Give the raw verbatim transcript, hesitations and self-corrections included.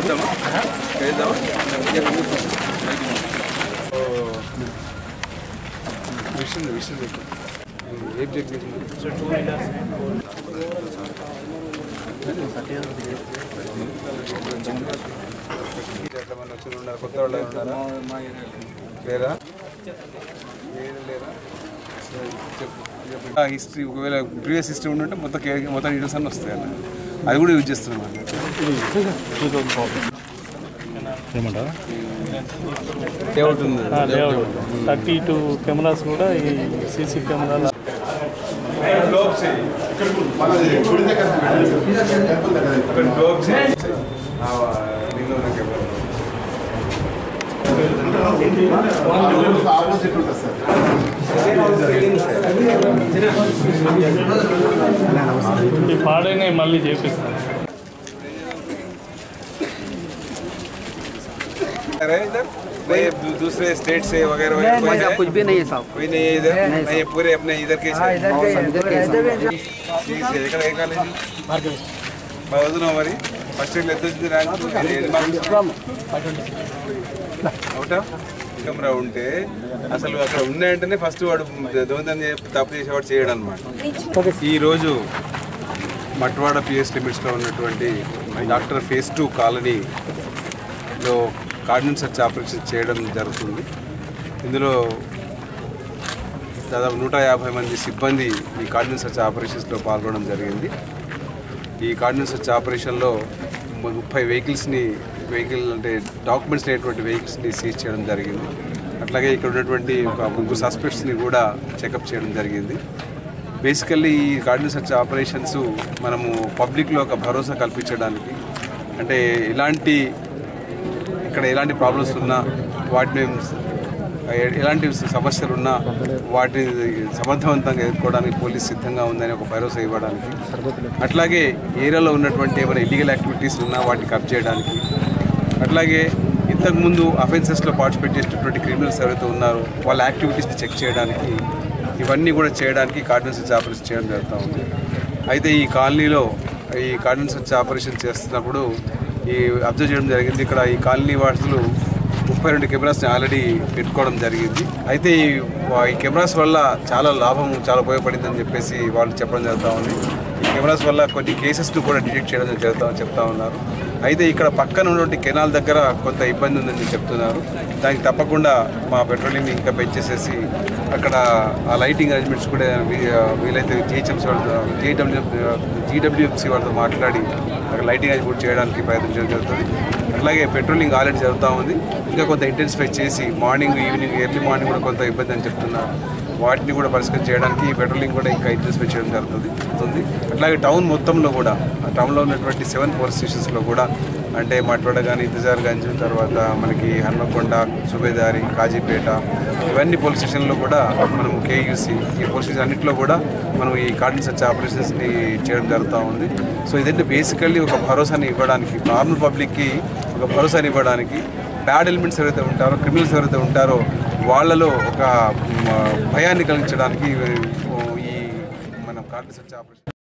చేద్దామా చేద్దామా విషయం విషయం ఏం చెక్ చేసింది టూ వీలర్స్ ఎంతమంది వచ్చి ఉన్నారు కొత్త వాళ్ళు ఉన్నారా లేరా లేరా హిస్టరీ ఒకవేళ ప్రీవియస్ హిస్టరీ ఉంటే మొత్తం మొత్తం డీటెయిల్స్ అన్నీ వస్తాయి అన్న అది కూడా యూజ్ చేస్తున్నాం ఏమంటారా లేఅవుట్ ఉంది థర్టీ టూ కెమెరాస్ కూడా ఈ సీసీ కెమెరాలు ఈ పాడైన మళ్ళీ చేపిస్తాను दूसरे स्टेट से वगैरह वगैरह कुछ भी नहीं है साहब कोई नहीं है इधर नहीं ये पूरे अपने इधर के చదువుతున్నావు మరి ఫస్ట్ ఇయర్లో ఎంత వచ్చింది ర్యాంక్ అవుటా కెమెరా ఉంటే అసలు అక్కడ ఉన్నాయంటేనే ఫస్ట్ వాడు దొంగతనం తప్పు చేసేవాడు చేయడం అనమాట. ఈరోజు మట్వాడ పిఎస్ లిమిట్స్లో ఉన్నటువంటి డాక్టర్ ఫేజ్ టూ కాలనీలో కార్డినెన్స్ సర్చ్ ఆపరేషన్ చేయడం జరుగుతుంది. ఇందులో దాదాపు నూట యాభై మంది సిబ్బంది ఈ కార్డినెన్స్ సర్చ్ ఆపరేషన్స్లో పాల్గొనడం జరిగింది. ఈ కార్డినెన్స్ సర్చ్ ఆపరేషన్లో ముప్పై వెహికల్స్ని వెహికల్ అంటే డాక్యుమెంట్స్ లేనటువంటి వెహికల్స్ని సీజ్ చేయడం జరిగింది. అట్లాగే ఇక్కడ ఉన్నటువంటి ఒక ముగ్గురు సస్పెక్ట్స్ని కూడా చెకప్ చేయడం జరిగింది. బేసికల్లీ ఈ కార్డినెన్స్ సర్చ్ ఆపరేషన్స్ మనము పబ్లిక్లో ఒక భరోసా కల్పించడానికి, అంటే ఇలాంటి ఇక్కడ ఎలాంటి ప్రాబ్లమ్స్ ఉన్నా వాటిని ఎలాంటి సమస్యలు ఉన్నా వాటిని సమర్థవంతంగా ఎదుర్కోవడానికి పోలీస్ సిద్ధంగా ఉందని ఒక భరోసా ఇవ్వడానికి, అట్లాగే ఏరియాలో ఉన్నటువంటి ఏమైనా ఇల్లీగల్ యాక్టివిటీస్ ఉన్నా వాటిని కప్ చేయడానికి, అట్లాగే ఇంతకుముందు అఫెన్సెస్లో పార్టిసిపేట్ చేసినటువంటి క్రిమినల్స్ ఎవరైతే ఉన్నారో వాళ్ళ యాక్టివిటీస్ని చెక్ చేయడానికి, ఇవన్నీ కూడా చేయడానికి కార్డినెన్స్ సర్చ్ ఆపరేషన్ చేయడం జరుగుతూ ఉంది. అయితే ఈ కాలనీలో ఈ కార్డినెన్స్ సర్చ్ ఆపరేషన్ చేస్తున్నప్పుడు ఈ అబ్జర్వ్ చేయడం జరిగింది. ఇక్కడ ఈ కాలనీ వాసులు ముప్పై రెండు కెమెరాస్ని ఆల్రెడీ పెట్టుకోవడం జరిగింది. అయితే ఈ కెమెరాస్ వల్ల చాలా లాభం చాలా ఉపయోగపడిందని చెప్పేసి వాళ్ళు చెప్పడం జరుగుతూ ఉంది. ఈ కెమెరాస్ వల్ల కొన్ని కేసెస్ను కూడా డిటెక్ట్ చేయడం జరుగుతా చెప్తా ఉన్నారు. అయితే ఇక్కడ పక్కన ఉన్నటువంటి కెనాల్ దగ్గర కొంత ఇబ్బంది ఉందని చెప్తున్నారు. దానికి తప్పకుండా మా పెట్రోలింగ్ ఇంకా పెంచేసేసి అక్కడ ఆ లైటింగ్ అరేంజ్మెంట్స్ కూడా వీలైతే జిహెచ్ఎంసీ వాళ్ళతో జిడబ్ల్యూ జీడబ్ల్యూఎంసీ వాళ్ళతో మాట్లాడి అక్కడ లైటింగ్ అరేంజ్మెంట్ చేయడానికి ప్రయత్నించడం జరుగుతుంది. అట్లాగే పెట్రోలింగ్ ఆల్రెడీ జరుగుతూ ఉంది. ఇంకా కొంత ఇంటెన్సిఫై చేసి మార్నింగ్ ఈవినింగ్ ఎర్లీ మార్నింగ్ కూడా కొంత ఇబ్బంది అని చెప్తున్నారు. వాటిని కూడా పరిష్కరణ చేయడానికి ఈ పెట్రోలింగ్ కూడా ఇంకా ఇంటెన్సిఫై చేయడం జరుగుతుంది. అట్లాగే టౌన్ మొత్తంలో కూడా ఆ టౌన్లో ఉన్నటువంటి సెవెన్ పోలీస్ స్టేషన్స్లో కూడా, అంటే మట్వాడ కానీ ఇంతజార్గంజ్, తర్వాత మనకి హన్మకొండ, సుబేదారి, కాజీపేట, ఇవన్నీ పోలీస్ స్టేషన్లో కూడా మనం కేయూసీ ఈ పోలీస్ స్టేషన్ అన్నింటిలో కూడా మనం ఈ కార్డినెన్స్ సర్చ్ ఆపరేషన్స్ని చేయడం జరుగుతూ ఉంది. సో ఇదంటే బేసికల్లీ ఒక భరోసాని ఇవ్వడానికి, నార్మల్ పబ్లిక్కి ఒక భరోసాని ఇవ్వడానికి, బ్యాడ్ ఎలిమెంట్స్ ఎవరైతే ఉంటారో క్రిమినల్స్ ఎవరైతే ఉంటారో వాళ్ళలో ఒక భయాన్ని కలిగించడానికి ఈ మనం కార్డినెన్స్ సర్చ్ ఆపరేషన్